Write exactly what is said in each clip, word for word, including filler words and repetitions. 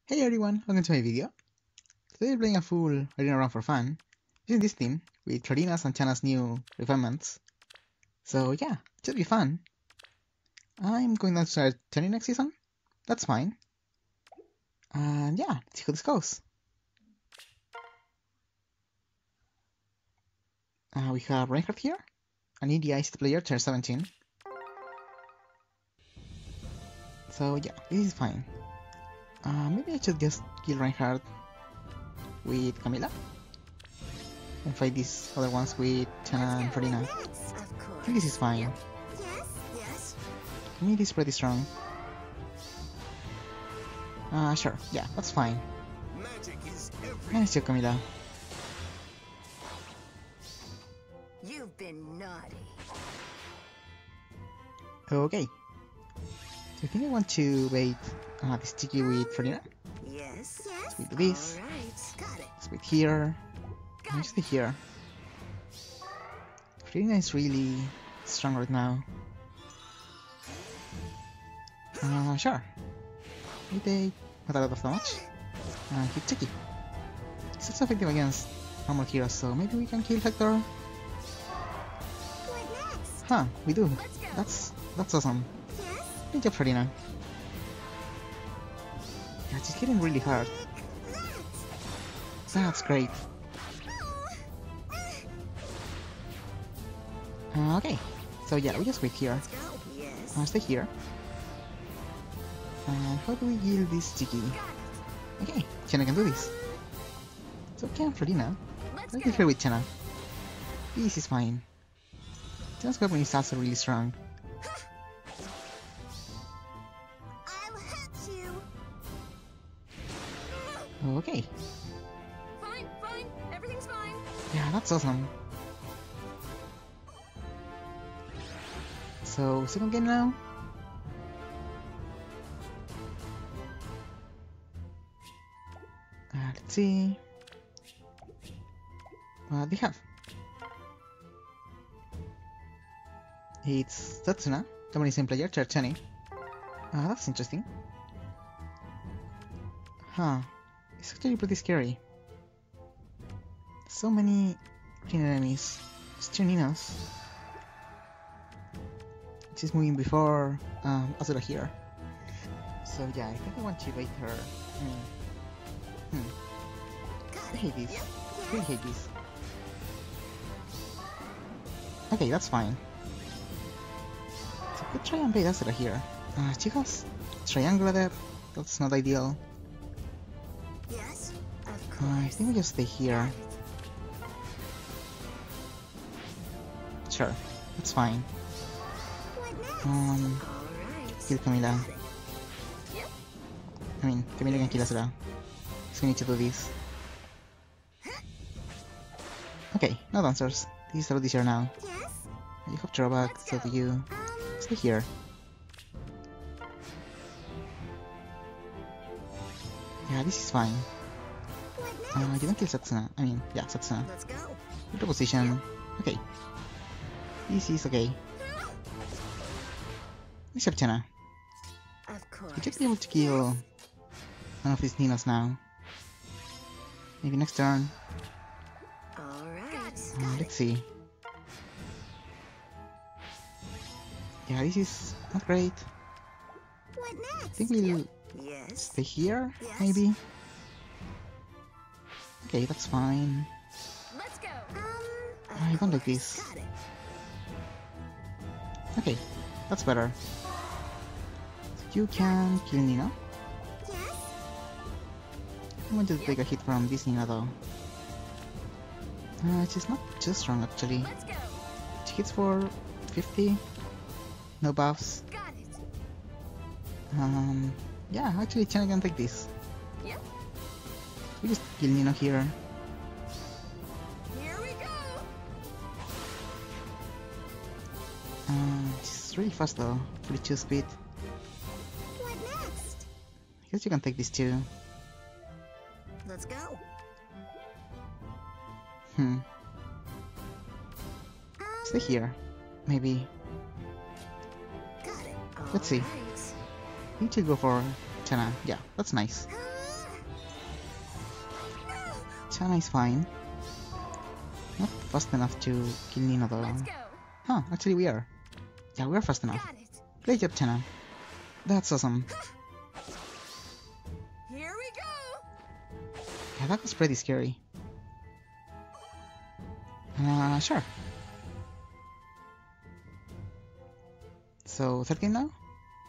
Hey everyone, welcome to my video. Today we're playing a full arena run for fun, using this team with Clarina's and Chana's new refinements. So yeah, it should be fun. I'm going to start turning next season, that's fine. And yeah, let's see how this goes. Uh, we have Reinhardt here, an E D I player, tier seventeen. So yeah, this is fine. Uh, maybe I should just kill Reinhardt with Camila and fight these other ones with Chana and Farina. I think this is fine. Camila is pretty strong. Uh, sure, yeah, that's fine. Nice job, Camila. You've been naughty. Okay. So I think I want to wait uh, this Tiki with Farina. Yes. Let's wait this. All right. Got it. Let's wait here. I'll stay here. Farina is really strong right now. Uh, sure. We take not a lot of damage. Uh, hit Tiki. It's also effective against normal heroes, so maybe we can kill Hector. What next? Huh, we do. Let's go. That's that's awesome. Yes. Good job, Farina. Yeah, she's hitting really hard. That's great. Uh, okay, so yeah, we just wait here. Let's go. Yes. Uh, stay here. Uh, how do we heal this Tiki? Okay, Chana can do this. So can Farina. Let's Let's go. be here with Chana. This is fine. Chana's weapon is also really strong. I'll hit you. Okay, Fine, fine. Everything's fine. yeah, that's awesome. So, second game now. Uh, let's see. What they have? It's Tatsuna, the same player, Charchani. Ah, that's interesting. Huh. It's actually pretty scary. So many green enemies. Sterninas. She's moving before um, Azura here. So yeah, I think I want to bait her. Hmm. Hmm. I hate this. I really hate this. Okay, that's fine. So I could try and bait Azura here. Uh, she has Triangle Adept. That's not ideal. Yes. Of Uh, I course. think we just stay here. Sure, that's fine. What next? Um, All right. kill Camila. Got it. Yep. I mean, Camila can kill Azura. So we need to do this. Okay, no dancers. This is Arodisia now. Yes. You have drawback, so do you. Um. Stay here. Yeah, this is fine. What Uh, next? you can kill Satsuna. I mean, yeah, Satsuna. Let's go. Good position. Okay. This is okay. Nice job, Chana. Of course. We should be able to kill one of these Ninas now. Maybe next turn. All right. Uh, let's see. Yeah, this is not great. What I next? think we'll Yes. stay here, Yes. maybe. Okay, that's fine. Let's go. Um. I don't like course. this. Got it. Okay, that's better. You can kill Nina. Yes. I wanted to take a hit from this Nina though. Uh, she's not too strong actually. Let's go. She hits for fifty. No buffs. Got it. Um, yeah, actually Chana can take this. Yep. We just kill Nina here. Here we go. Uh, she's really fast though. forty-two speed. What next? I guess you can take this too. Let's go. Hmm. Um, Stay here. Maybe. Got it. Let's see. All right. We should go for Chana. Yeah, that's nice. Chana is fine. Not fast enough to kill Nino though. Let's go. Huh, actually we are. Yeah, we are fast enough. Got it. Great job, Chana. That's awesome. Here we go. Yeah, that was pretty scary. Uh, sure. So, third game now?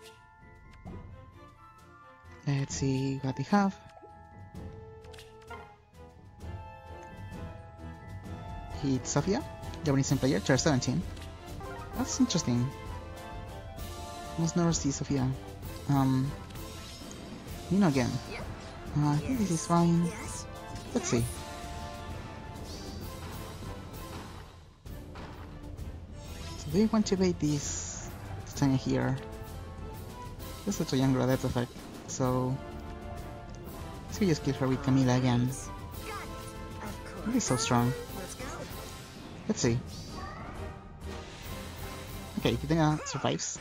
Let's see what we have. It's Sophia, Japanese player, tier seventeen. That's interesting. Must never see Sophia. Um, Nino again. Yep. Uh, I think this is fine. Yes. Let's see. So do you want to bait this Tanya here? There's such a younger depth effect, so let's just kill her with Camila again. Got it. Of course. Really so strong. Let's go. Let's see. Okay, Titania survives.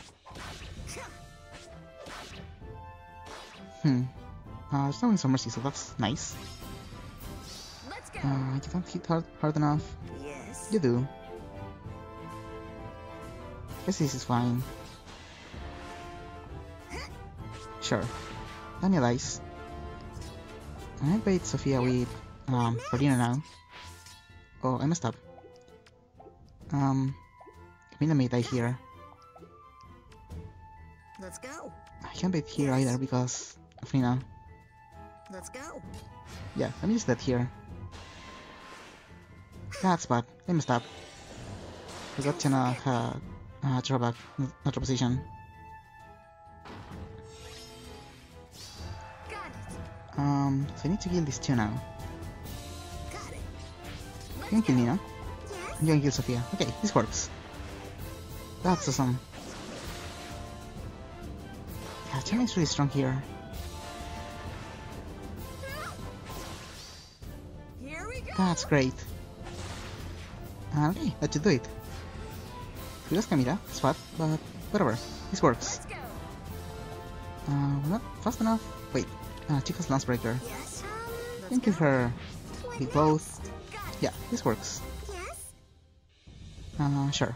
Hmm. Uh, there's no wings of mercy, so that's nice. Let's go. Uh, you don't hit hard, hard enough. Yes. You do. Guess this is fine. Sure. Tanya dies. I bait Sophia with um Ferdina now. Oh, I messed up. Um, Camila may die here. Let's go. I can't bait here either because of Nina. Let's go. Yeah, let me use that here. That's bad. I messed up. Forgot to uh, had uh, drawback, neutral position. Got it. Um, so I need to kill these two now. Got it. You Let's can kill go. Nina. Yes. You can kill Sophia. Okay, this works. That's awesome. Yeah, Chana is really strong here. Here we go. That's great. Uh, okay, that should do it. We lost Camila, spot, but whatever. This works. Let's go. Uh, we're not fast enough. Wait, uh, Chica's Lancebreaker. Yes. Um, You let's can kill go. her What with both. next? Got it. Yeah, this works. Yes. Uh, sure.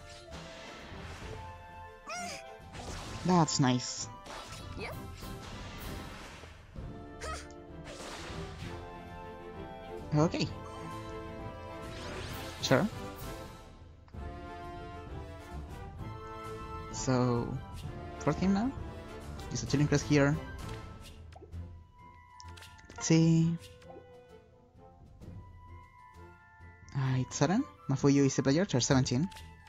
That's nice. Yep. Okay. Sure. So, fourth game now? Use a chilling crest here. Let's see. Uh, it's Saren. Mafuyu is a player, tier seventeen.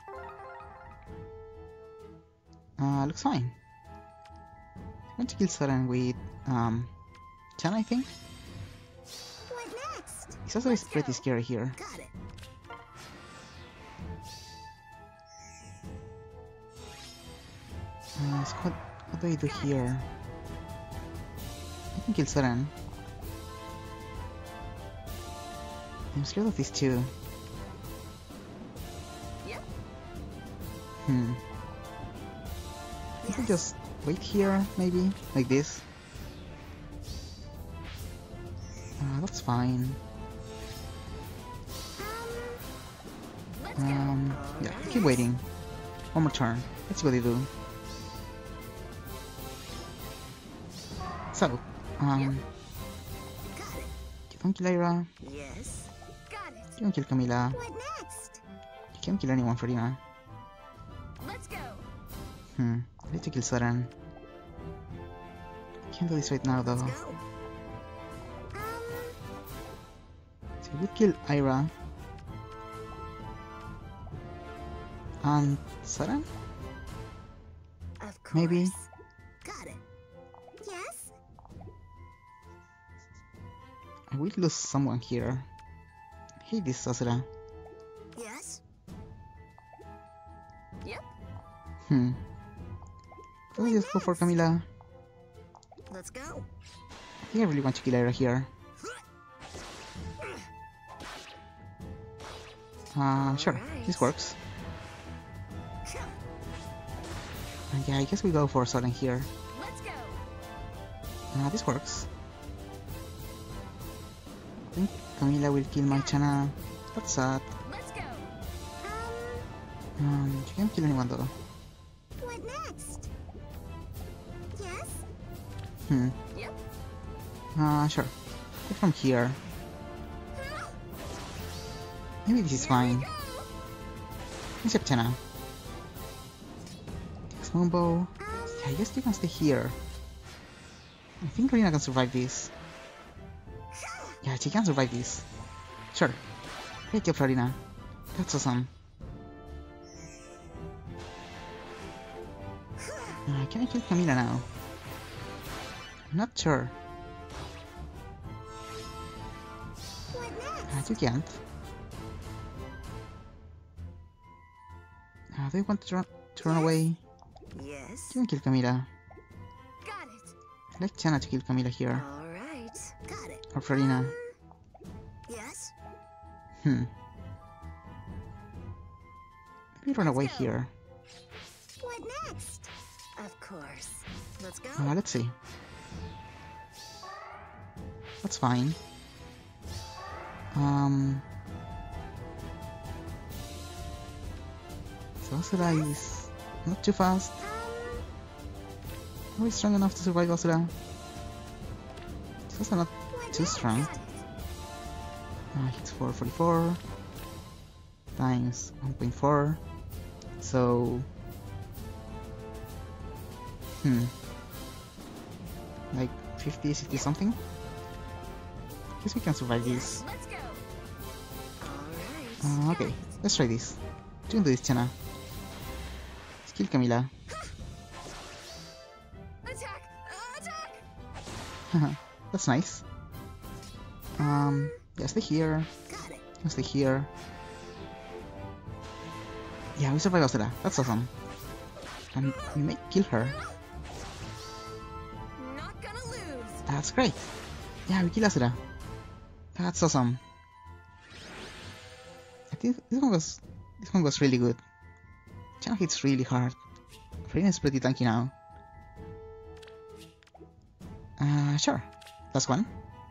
Uh, looks fine. I'm going to kill Saren with, um, Chan, I think. What next? It's also Let's pretty go. scary here. Got it. Uh, so what, what do I do here? I can kill Saren. I'm scared of these two. Yep. Hmm. I can just wait here, maybe? Like this? Uh, that's fine. Um. Let's go. Um, yeah, keep waiting. One more turn. Let's see what they do. So, um, Got it. you don't kill Ira, Yes. Got it. you don't kill Camila, What next? you can't kill anyone for Dina. Let's go. Hmm, I need to kill Saren. Can't do this right now though. Let's go. Um. So we would kill Ira. And Saren? Of course. Maybe. Got it. Yes. I will lose someone here. I hate this Sasura. Yes. Yep. Hmm. Let's just go for Camila. Let's go. I think I really want to kill Ira here. Uh, sure, this works. Uh, yeah, I guess we go for Saren here. Let's go. Uh, this works. I think Camila will kill my Chana. That's sad. Let's go. Um, she can't kill anyone though. What next? Yes? Hmm. Yep. Uh, sure. Get from here. Maybe this is fine. Except Chana. Takes Moonbow. Um, Yeah, I guess you can stay here. I think Karina can survive this. Yeah, she can survive this. Sure. Great job, Karina. That's awesome. Uh, can I kill Camila now? I'm not sure. what Uh, next? you can't. Uh, do you want to run, to run away? Yes. You can kill Camila. Got it. Let Chana to kill Camila here. All right. Got it. Or Farina. Yes. Hmm. Maybe run away Let's go. here. What next? Of course. Let's go. Uh, let's see. That's fine. Um. So Asura is not too fast. Um, Are we strong enough to survive Asura? It's also not what too next? strong. Uh, hits four forty-four times one point four. So. Hmm. Like fifty, sixty something? Guess we can survive this. Let's go. All right. Uh, okay, let's try this. You can do this, Chana. Let's kill Camila. Attack! Attack! That's nice. Um, yeah, stay here. Got it. You can stay here. Yeah, we survived Asura. That's awesome. And we may kill her. Not gonna lose. That's great. Yeah, we kill Asura. That's awesome. I think this one was this one was really good. Chana hits really hard. Farina is pretty tanky now. Uh, sure. Last one.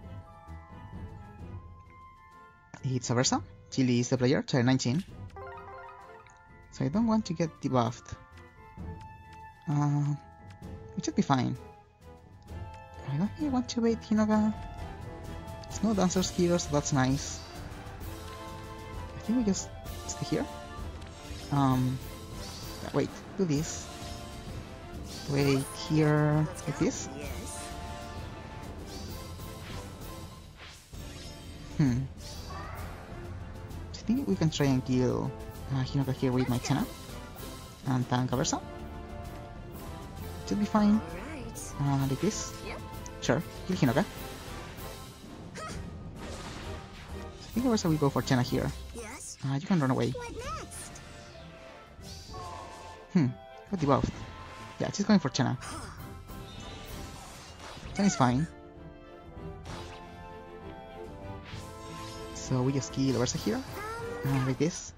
It's a Versa. Chili is the player, tier nineteen. So I don't want to get debuffed. Uh, it should be fine. I don't really want to wait Hinoga. There's no dancers here, so that's nice. I think we just stay here. Um, yeah, wait, do this. Wait here, Let's like go. this. Yes. Hmm. I think we can try and kill uh, Hinoga here with my Chana and tank a Versa. Should be fine. All right. Uh, like this. Yep. Sure, kill Hinoga. I think Versa will go for Chana here. Yes. Uh, you can run away. What next? Hmm, got debuffed. Yeah, she's going for Chana. Chana is fine. So we just kill Versa here. Uh, like this.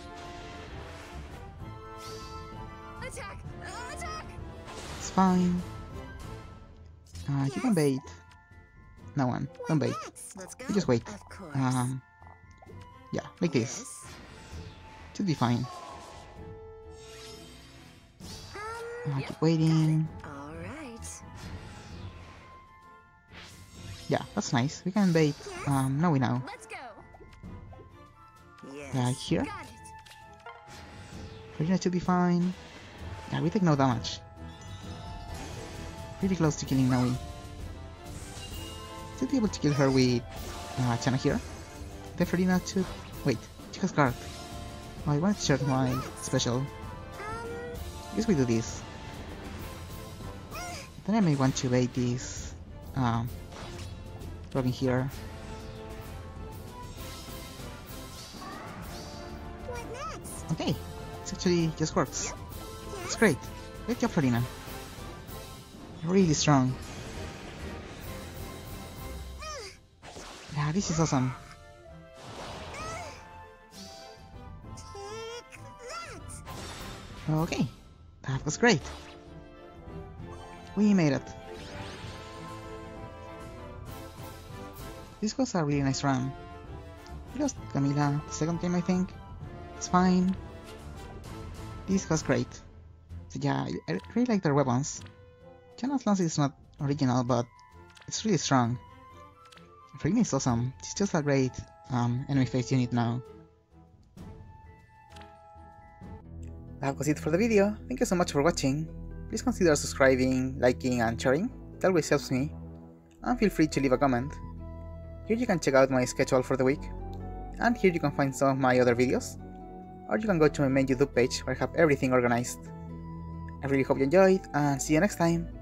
Attack! Attack! It's fine. Uh, you can bait. No one, don't bait. Next. Let's go. You just wait. Of course. Um, yeah, like this. Yes. Should be fine. Um, Uh, yep. keep waiting. All right. Yeah, that's nice. We can bait. Um, now we know. Let's go. Yes. Yeah, here. Got it. Farina should be fine. Yeah, we take no damage. Pretty close to killing Naui. Should be able to kill her with uh, Chana here. Then Farina should... Wait, she has guard. Oh, I wanted to share my special. Um, Guess we do this. Then I may want to bait this... Um... Robin here. what next? Okay, it actually just works. Yes. It's great. Great job, Farina. Really strong. Yeah, this is awesome. Take that. Okay, that was great. We made it. This was a really nice run. We lost Camila the second game, I think. It's fine. This was great. So yeah, I, I really like their weapons. Janna's lance is not original, but it's really strong. Furina is awesome. She's just a great um, enemy face unit now. That was it for the video. Thank you so much for watching. Please consider subscribing, liking, and sharing. That always helps me. And feel free to leave a comment. Here you can check out my schedule for the week. And here you can find some of my other videos. Or you can go to my main YouTube page where I have everything organized. I really hope you enjoyed, and see you next time!